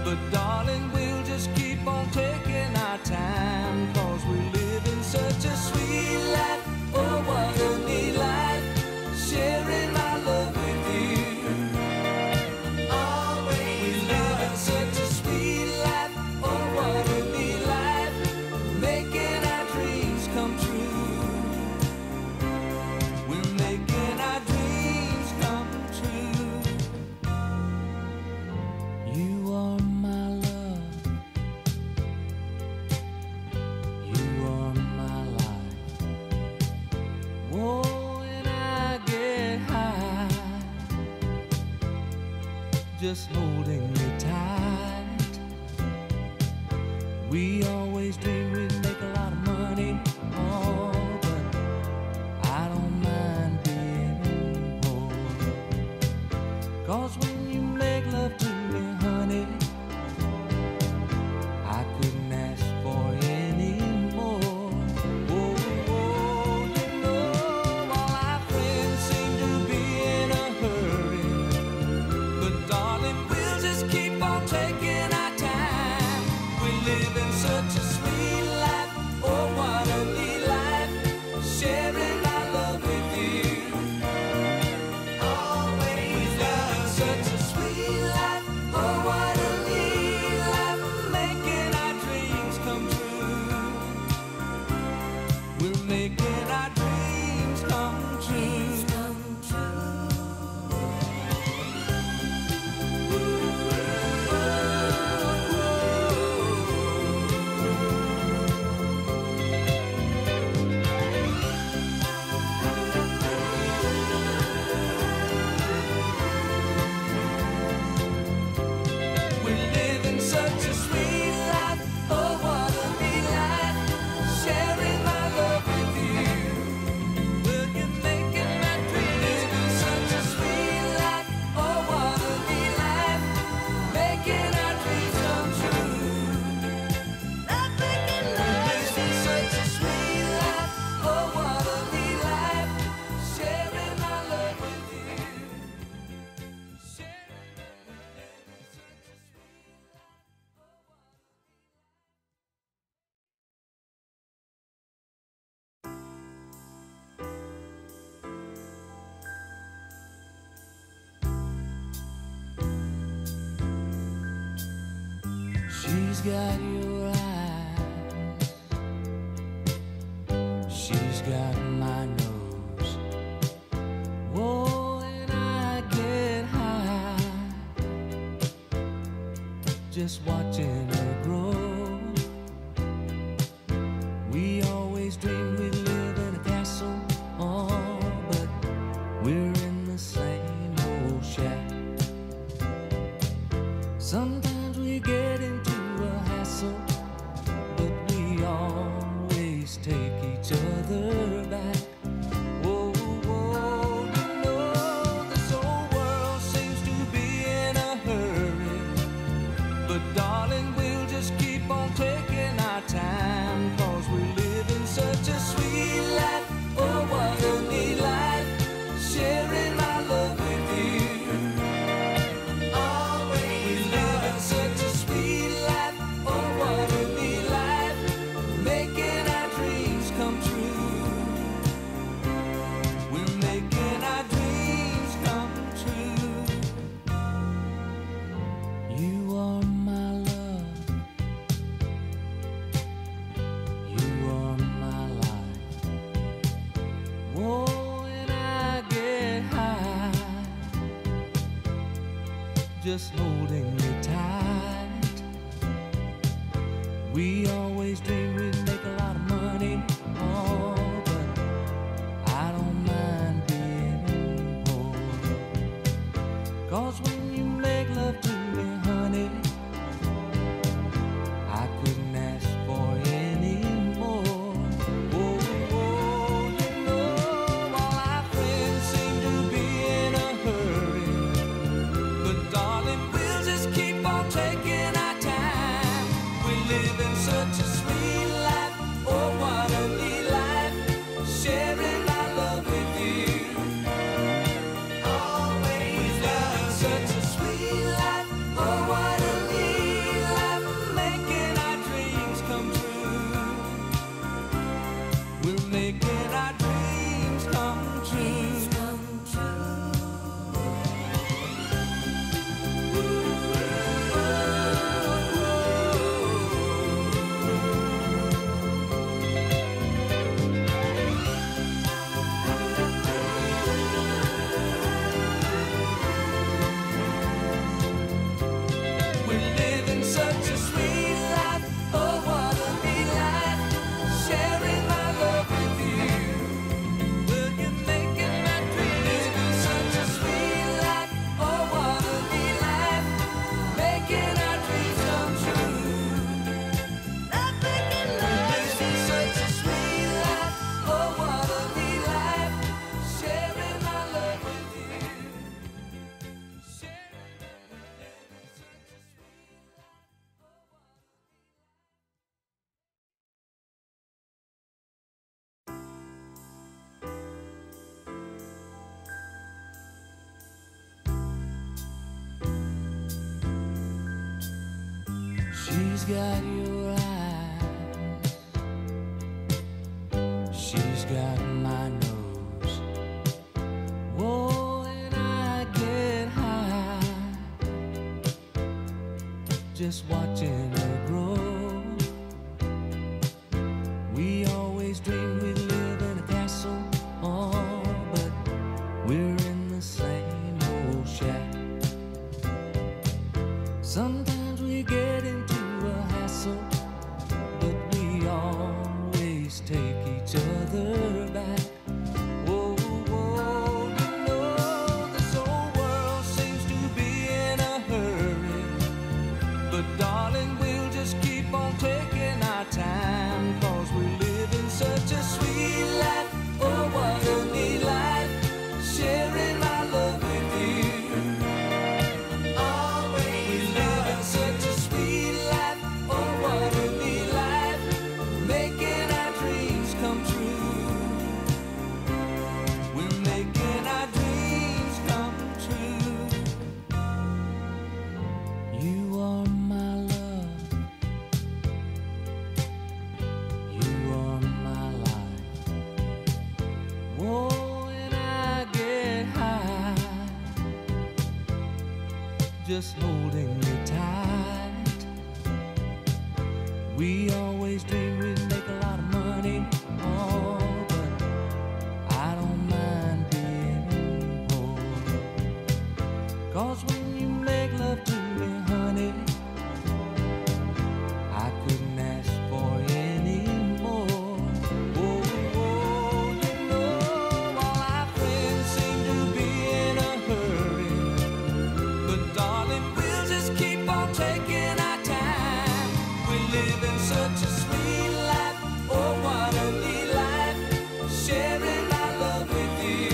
But darling, we'll just keep on taking our time, 'cause we live in such a sweet life. Oh, what a neat life, sharing my love with you. Always we live in such a sweet life. Oh, what a neat life, making our dreams come true. We're making our dreams come true. You are my love, you are my life. Whoa, when I get high, just holding me tight. We always dream we'd make a lot of money, oh, but I don't mind being poor. 'Cause when you make love to me, honey, I couldn't ask for any more. Oh, oh, you know, all our friends seem to be in a hurry, but darling, we'll just keep on taking our time. We live in such a sweet life. Oh, what a neat life, sharing my love with you. Always we live in such a sweet life. Oh, what a neat life, making our dreams come true. We're making our dreams come true. We live in such a sweet life. Oh, what a neat life, sharing my love with you. Will you making my dreams? Live in such a sweet life. Oh, what a neat life, making our dreams come true. We live in such a sweet life. Oh, what a neat life, sharing my love with you. Sharing my love with you. She's got your eyes, she's got my nose. Whoa, when I get high, just watching her grow. We always dream we'd live in a castle, oh, but we're in the same old shack. Sometimes we get into a hassle, but we always take each other back. Whoa, whoa, you know, this whole world seems to be in a hurry, but darling, we'll just keep on taking our time, 'cause we live in such a sweet life. Oh, what a neat life, sharing my love with you. We live in such a sweet life. Oh, what a neat life, making our dreams come true. We're making our dreams come true. You are my love, you are my life. Whoa, when I get high, just holding me tight. We always dream we'd make a lot of money, oh, but I don't mind being poor. 'Cause when you make love to me, honey, I couldn't ask for any more. Oh, oh, you know, all our friends seem to be in a hurry, but darling, we'll just keep on taking our time. We live in such a sweet life. got your eyes, she's got my nose. Oh, and I get high just watching her grow. We always dreamed we'd live in a castle, oh, but we're in the same old shack. Sometimes we get into a hassle, but we always take each other back. Whoa, whoa, you know this whole world seems to be in a hurry, but darling, we'll just keep on taking our time, 'cause we're living such a sweet life. Oh, what a neat life, sharing my love with you. Just holding you tight. We always dreamed we'd make a lot of money, oh, but I don't mind being poor. 'Cause when you make love to me, honey, I couldn't ask for any more. Oh, oh, you know all our friends seem to be in a hurry, but darling, we'll just keep on taking our time. We're living such a sweet life. Oh, what a neat life, sharing my love with you.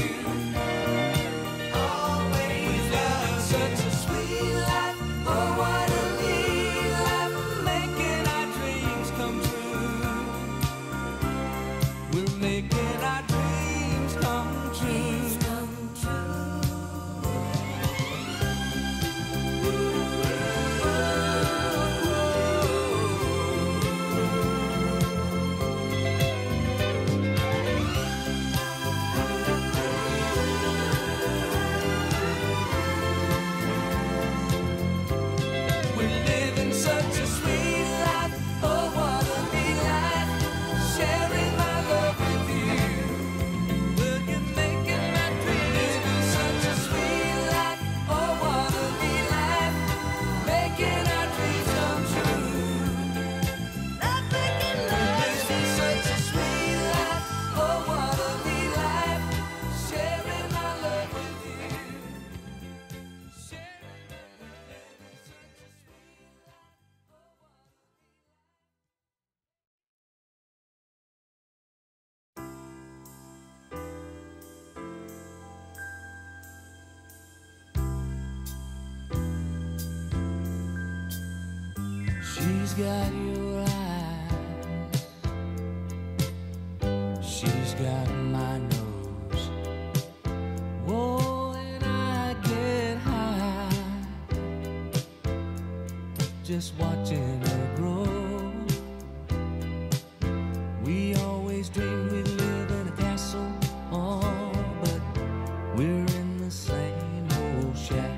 Always living such a sweet life. Oh, what a neat life, making our dreams come true. We're making our dreams come true. She's got your eyes, she's got my nose. Whoa, and I get high just watching her grow. We always dreamed we'd live in a castle, oh, but we're in the same old shack.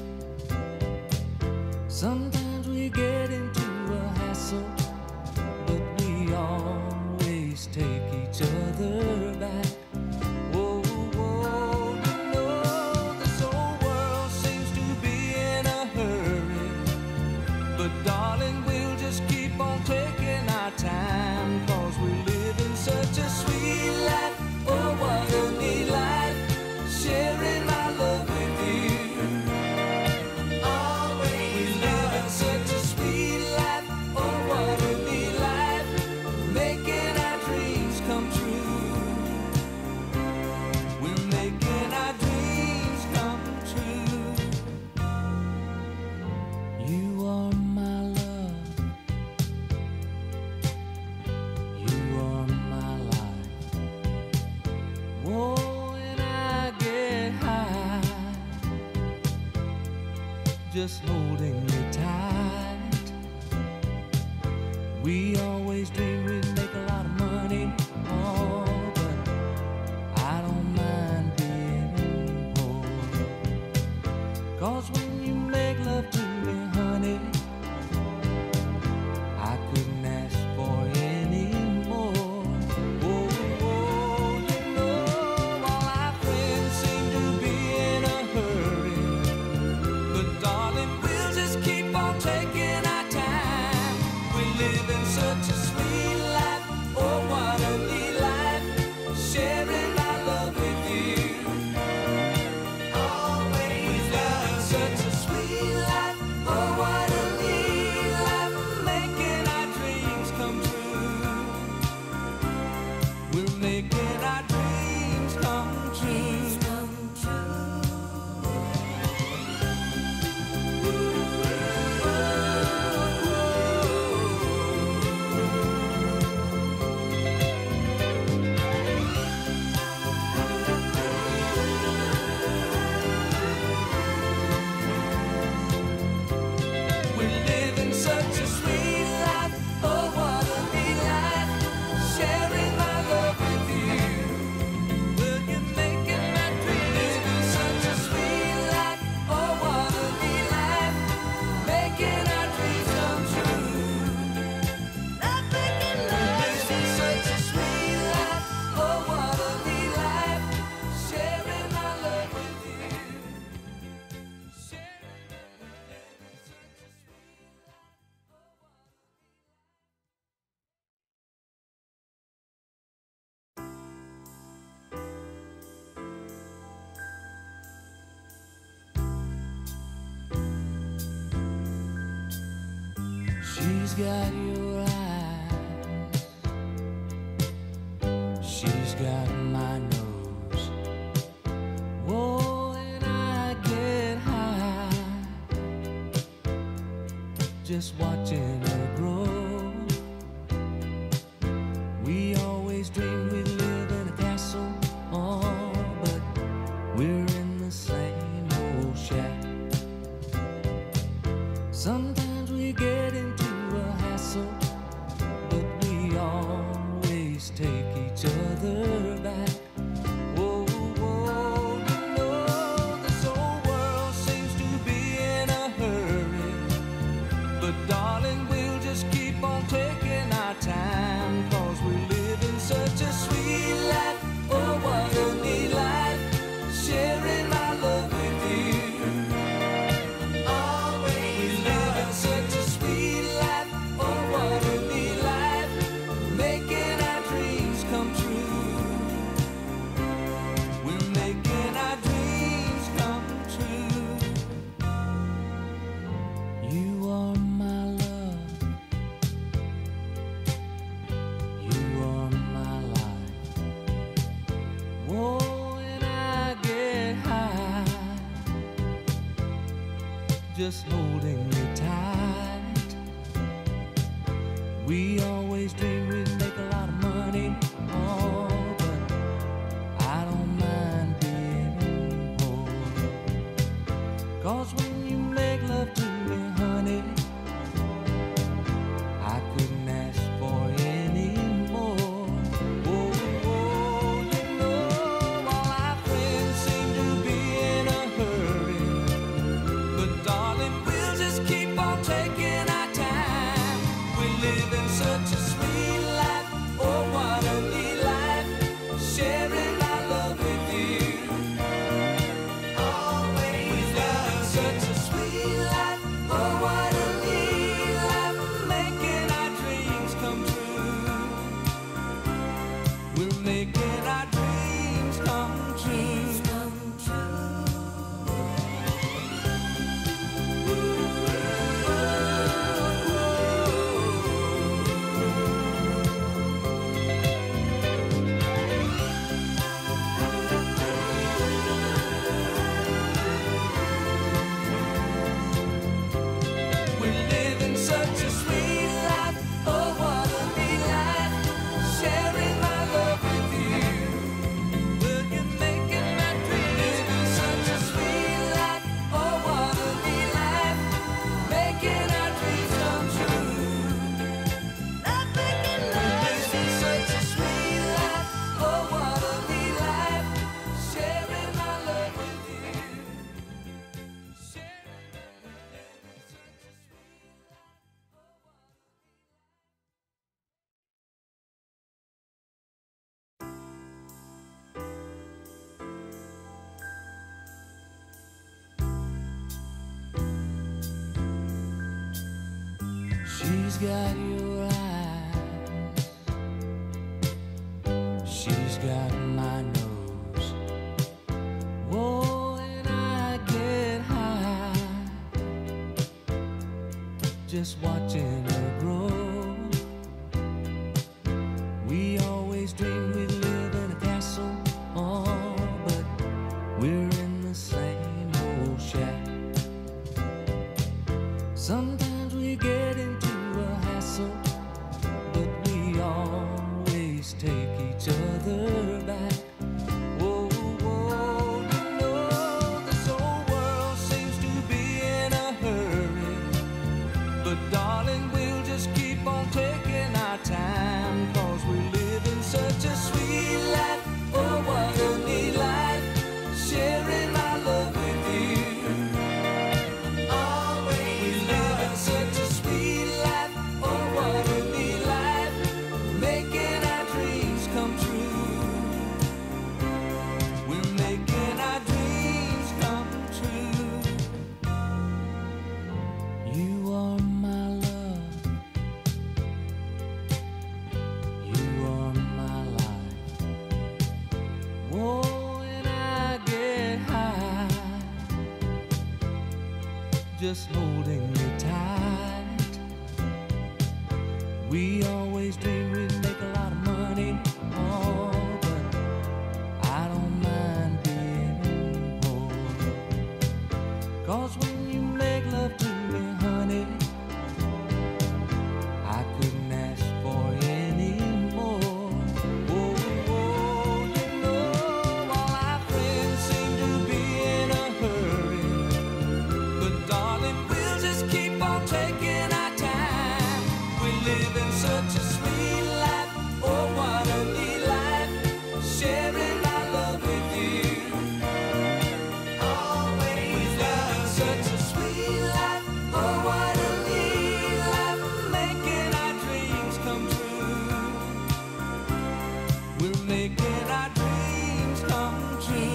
Sometimes we get into a hassle, but we always take each other back. Whoa, whoa, you know this whole world seems to be in a hurry, but darling, we'll just keep on taking our time, 'cause we're living such a sweet life. Oh, what a neat life, sharing my love with you. Such a sweet life, oh, what a neat life, making our dreams come true. We're making our dreams come true. You are my love, you are my life. Whoa, and I get high just holding you tight. We always dreamed we'd make a lot of money, oh, but I don't mind being poor. 'Cause when you make love to me, honey, I couldn't ask for any more. Oh, oh, you know, all our friends seem to be in a hurry, but darling, we'll just keep on taking our time. We live in such a sweet life, oh, what a neat life, sharing my love with you. Always we live in such a sweet life, oh, what a neat life, making our dreams come true. We're making our dreams come true. We're living such a sweet life, oh, what a neat life, sharing my love with you. Will you make it my dream? Living such a sweet life, oh, what a neat life, making our dreams come true. We're living such a sweet life, oh, what a neat life, sharing my love with you. She's got your eyes, she's got my nose. Whoa, and I get high just watching her grow. We always dreamed we'd live in a castle, oh, but we're in the same old shack. Sometimes we get into a hassle, but we always take each other back. Whoa, whoa, you know, this whole world seems to be in a hurry, but darling, we'll just keep on taking our time, 'cause we're living such a sweet life, oh, what a neat life, sharing my love with you. Always living such a sweet life, oh, what a neat life, making our dreams come true. We're making our dreams come true. You are my love, you are my life. Whoa, and I get high just holding you tight. We always dreamed we'd make a lot of money, oh, but I don't mind being poor. 'Cause when you make love to me, honey, I couldn't ask for any more. Oh, oh, you know, all our friends seem to be in a hurry, but darling, we'll got your eyes, she's got my nose. Whoa, and I get high just watching her grow. We always dreamed we'd live in a castle, oh, but we're in the same old shack. Sometimes we get into a hassle, but we always take each other back. Whoa, whoa, you know this whole world seems to be in a hurry, but darling, we'll just keep on taking our time, 'cause we're living such a sweet life. Oh, what a neat life, sharing my love with you. Such a sweet life, oh what a neat life, making our dreams come true. We're making our dreams come true. You are my love, you are my life. Whoa, and I get high just holding you tight. We always dreamed we'd make a lot of money, oh, but I don't mind being poor. 'Cause when you make love to me, honey, I couldn't ask for any more. Oh, oh, you know all our friends seem to be in a hurry, but darling, we'll just keep on taking our time. We're living such a sweet life, oh what a neat life, sharing my love with you. Always living such a sweet life, oh what a neat life, making our dreams come true. We're making our dreams come true.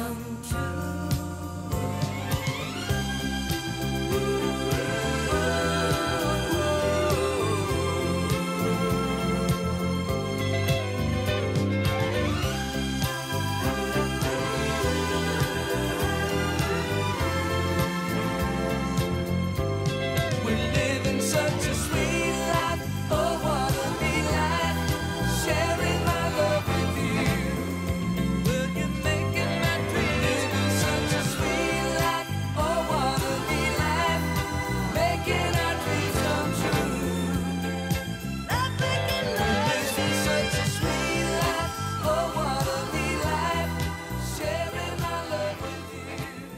We're living such a sweet life, oh what a neat life, sharing my love with you. Will you making my dreams? Living such a sweet life, oh what a neat life, making our dreams come true. We're living such a sweet life, oh what a neat life, sharing my love with you.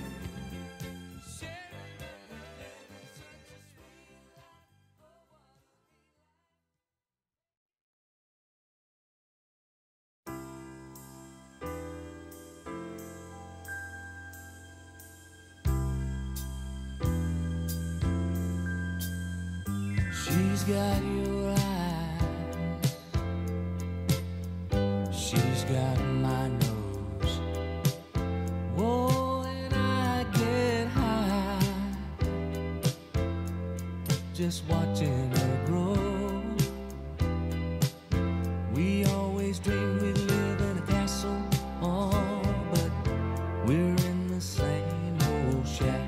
She's got your eyes, she's got my nose. Whoa, and I get high just watching her grow. We always dreamed we'd live in a castle, oh, but we're in the same old shack.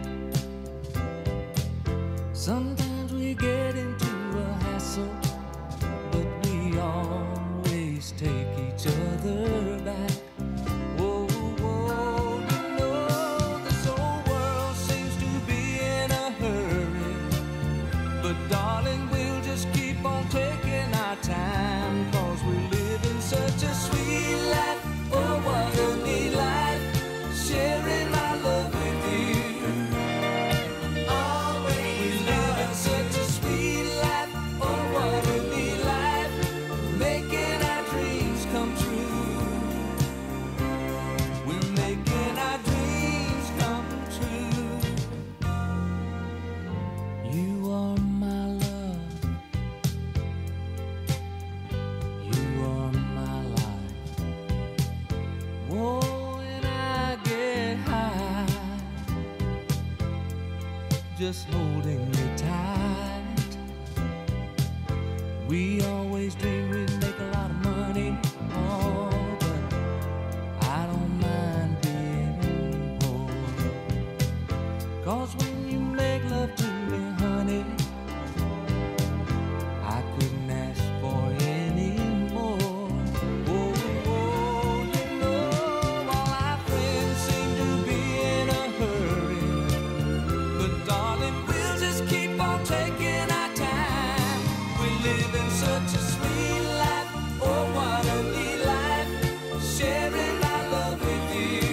Sometimes we get into a hassle, but we always take each other back. Whoa, whoa, you know this whole world seems to be in a hurry, but darling, we'll just keep on taking our time, 'cause we're living such a sweet life, oh what a neat life, sharing my love with you. Always living such a sweet life, oh what a neat life, making our dreams come true. We're making our dreams come true. You are my love, you are my life. Whoa, and I get high just holding you tight. taking our time. We live in such a sweet life. Oh, what a neat life. Sharing my love with you.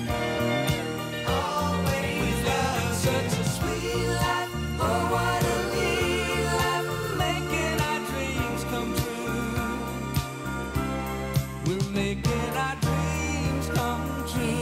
Always we live in such a sweet life. Oh, what a neat life. Making our dreams come true. We're making our dreams come true.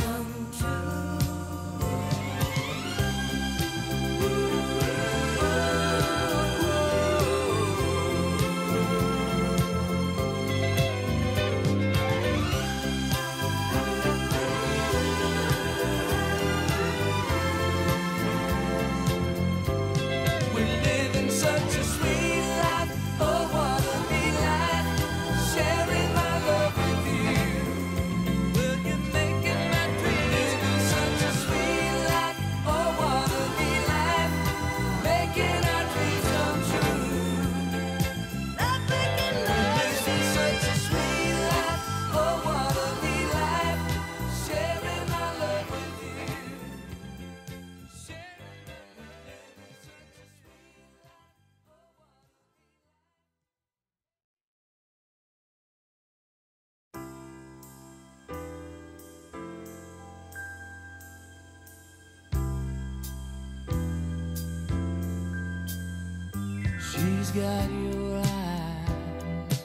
She's got your eyes,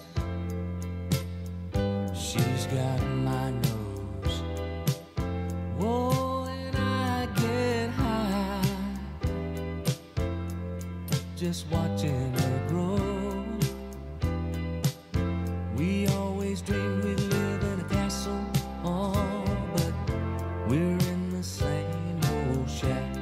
she's got my nose. Whoa, and I get high just watching her grow. We always dreamed we'd live in a castle, oh, but we're in the same old shack.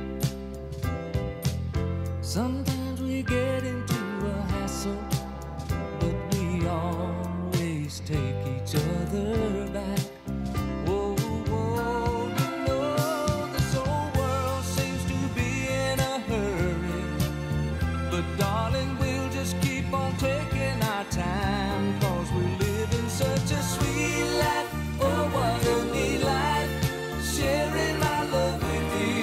Sometimes we get into a hassle, but we always take each other back. Whoa, whoa, you know this whole world seems to be in a hurry, but darling, we'll just keep on taking our time, 'cause we're living such a sweet life. Oh, what a neat life, sharing my love with you.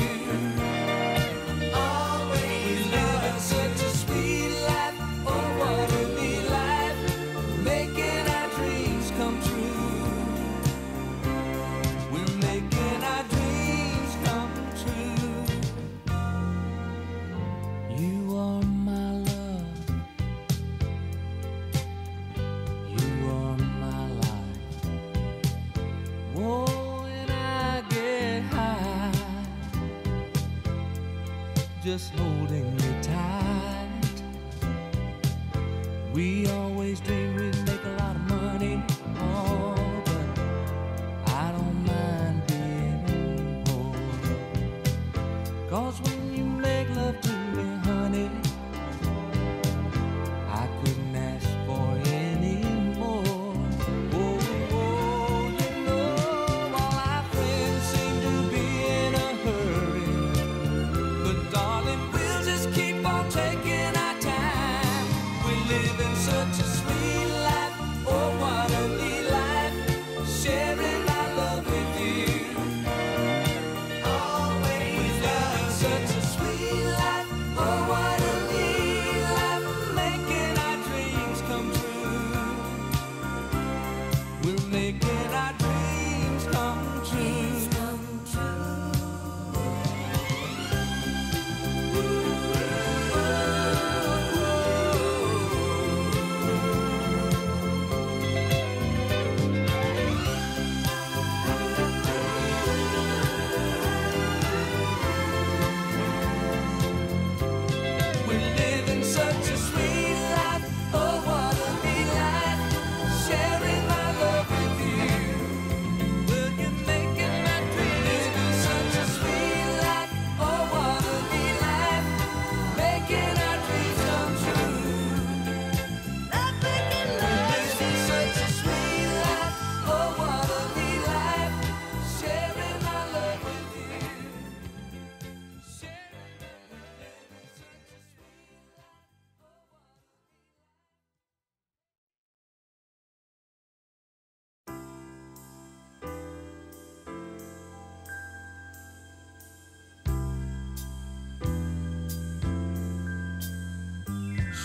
Such a sweet life, oh what a neat life, making our dreams come true. We're making our dreams come true. You are my love, you are my life. Whoa, and I get high just holding you tight. We always dreamed we'd make a lot of money, oh, but I don't mind being poor. 'Cause when you make love to me, honey, I couldn't ask for any more. Oh, oh, you know all our friends seem to be in a hurry, but darling, we'll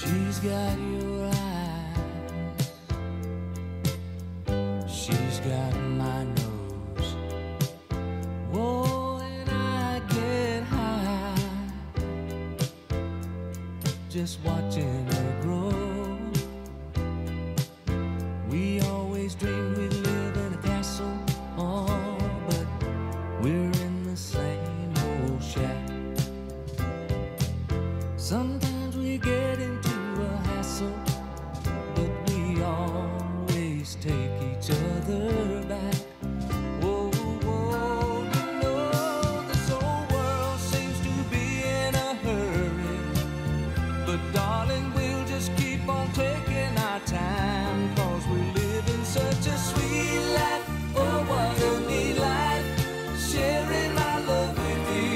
She's got your eyes, she's got my nose. Whoa, and I get high just watching her grow. We always dreamed we'd live in a castle, oh, but we're in the same old shack. Sometimes we get into a hassle, but we always take each other back. Whoa, whoa, you know this whole world seems to be in a hurry, but darling, we'll just keep on taking our time, 'cause we're living such a sweet life. Oh, what a neat life, sharing my love with you.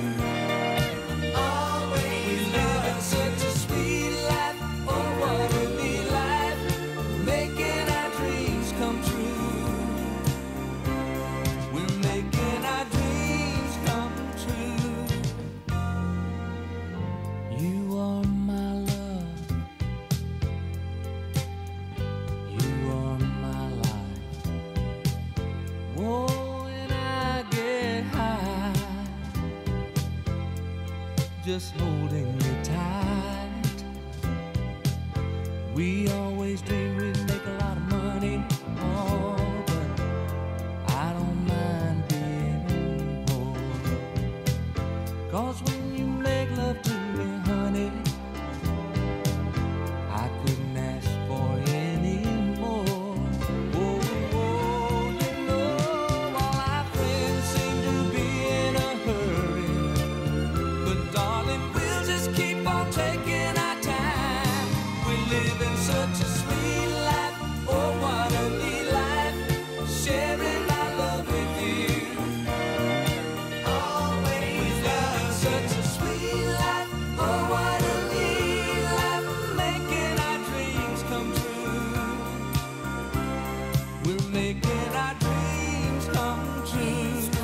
Just holding you tight. We always dreamed we'd make a lot of money, oh, but I don't mind being poor. 'Cause when you make love to me, honey, I couldn't ask for any more. Oh, oh, you know all our friends seem to be in a hurry, but darling, we'll just keep on taking our time. We're living such a sweet life. Oh, what a neat life, sharing my love with you. Always living such a sweet life. Oh, what a neat life, making our dreams come true. We're making our dreams come true.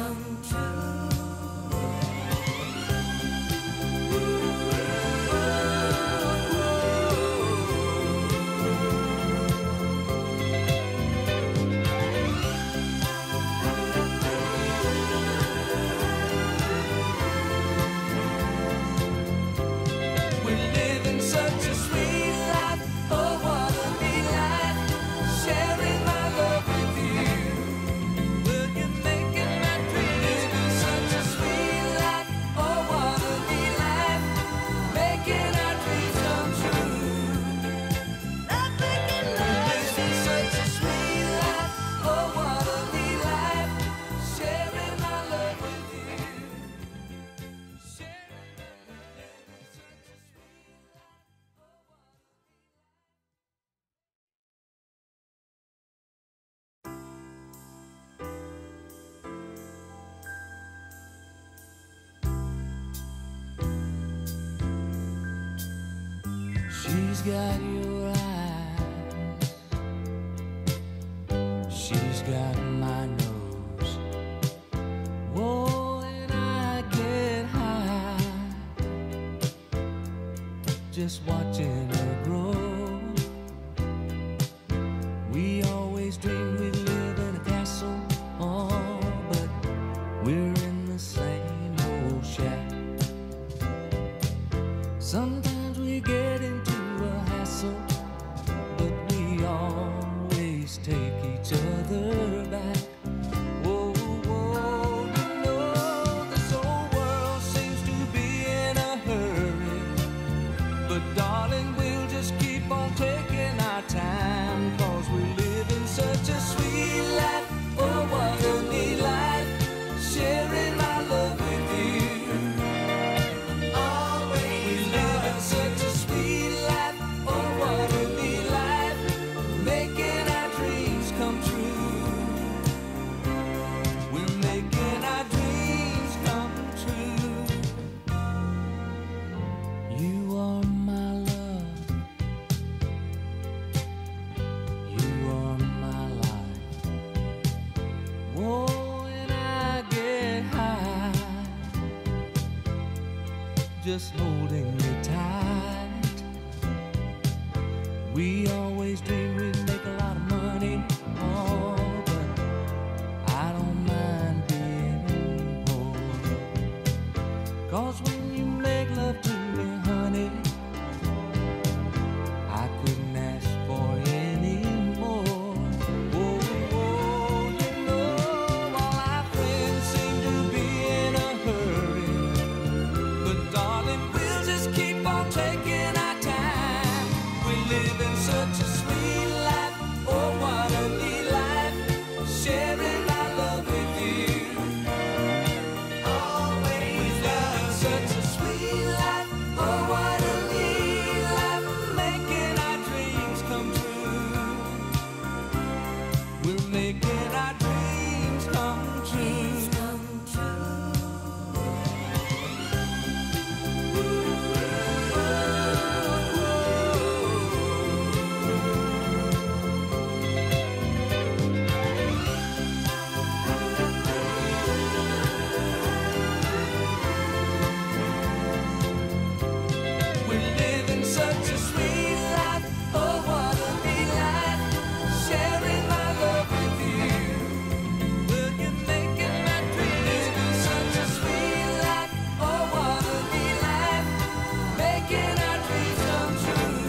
She's got your eyes, she's got my nose. Whoa, and I get high just watching her grow. We always dreamed we'd live in a castle, oh, but we're in the same old shack. Sometimes we get into a hassle, but we always take each other back. Whoa, whoa, you know this whole world seems to be in a hurry, but darling, we'll just keep on taking our time, 'cause we're living such a sweet life. Oh, what a neat life, sharing my love with you. Such a sweet life, oh, what a neat life, making our dreams come true. We're making our dreams come true. You are my love, you are my life. Whoa, and I get high just holding you tight. We always dream we'd make a lot of money, oh, but I don't mind being poor. 'Cause when you make love to me, honey, I couldn't ask for any more. Oh, oh, you know, all our friends seem to be in a hurry, but darling, we'll just keep on taking our time. We live in such a sweet life, oh, what a neat life, sharing our love with you. Always living such a sweet life, oh, what a neat life, making our dreams come true. We're making our dreams come true. We're living such a sweet life, oh, what a neat life, sharing my love with you. Will you making my dreams? Living such a sweet life, oh, what a neat life, making our dreams come true.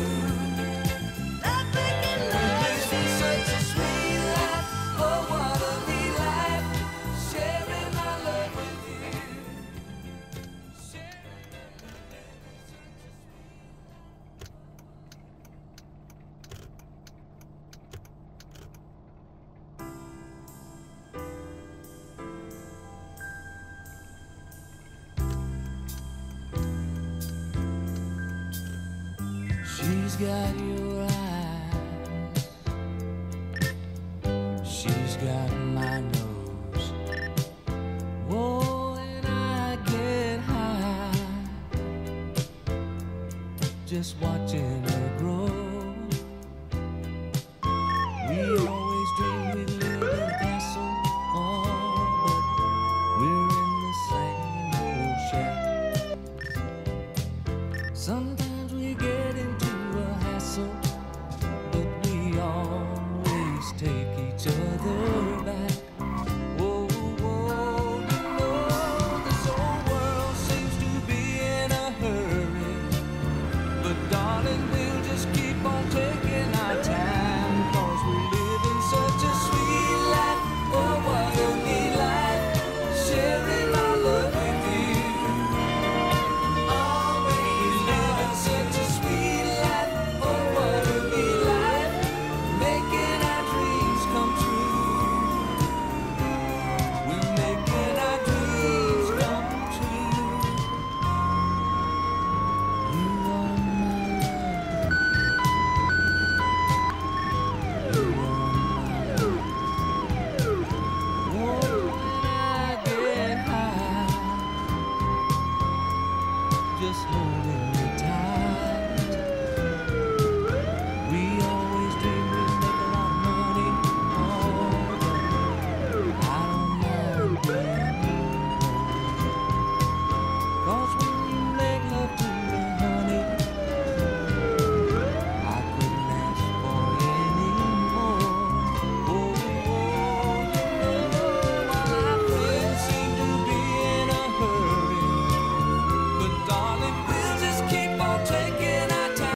Making love. Living such a sweet life, oh, what a neat life, sharing my love with you. She's got your eyes, she's got my nose. Whoa, and I get high just watching her grow. We always dream we'd live in a castle, oh, but we're in the same old shack. Sometimes we get into a hassle, but we always take each other back.